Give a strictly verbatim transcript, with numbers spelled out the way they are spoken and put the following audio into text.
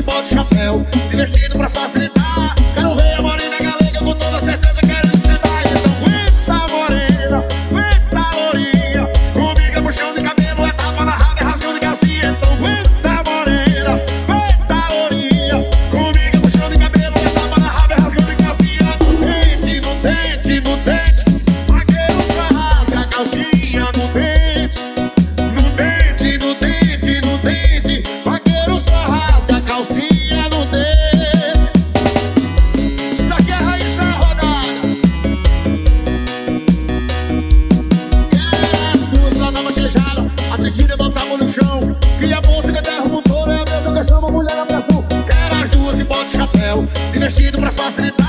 bota o chapéu, divertido pra facilitar. Quero ver a morena galega com toda certeza querendo sentar. Então aguenta morena, aguenta lourinha, comigo é puxão de cabelo, é tapa na raba, é rasgão de calcinha. Então aguenta morena, aguenta lourinha, comigo é puxão de cabelo, é tapa na raba, é rasgão de calcinha. No dente, no dente, no dente, vaqueiro só rasga a calcinha. No dente, no dente, no dente, no dente, vaqueiro só rasga a calcinha no dente. Isso aqui é a raiz da rodada. As duas lá na vaquejada, assistindo e botar a mão no chão. Que a bolsa que derruba um touro é a mesma que chama mulher na pressão. Quero as duas e bota o chapéu, divertido pra facilitar.